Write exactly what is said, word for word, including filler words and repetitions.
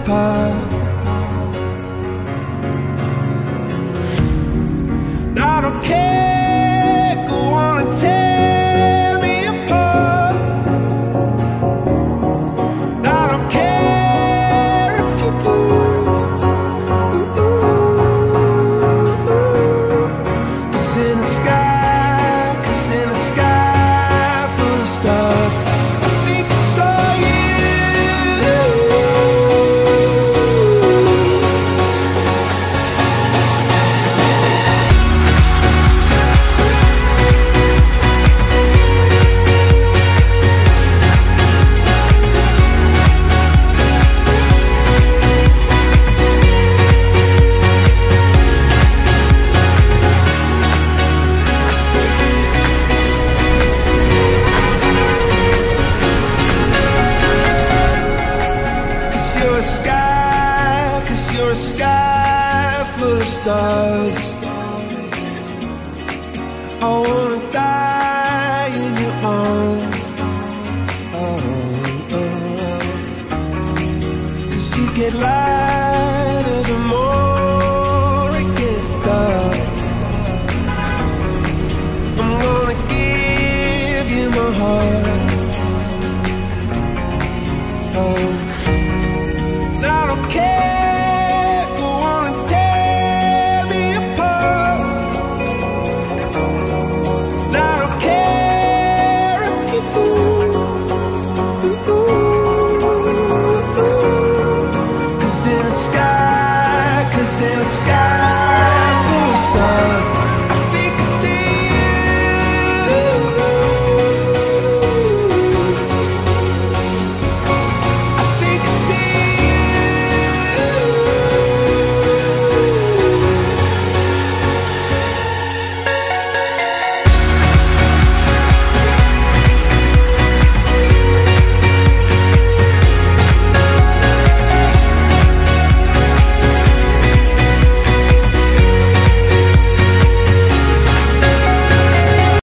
apart. I don't care, go on and tear me apart. I don't care if you do. Cause in the sky, cause in the sky full of stars, I think I saw you. You're a sky, cause you're a sky full of stars. I wanna die in your arms. Oh, oh, oh. Cause you get light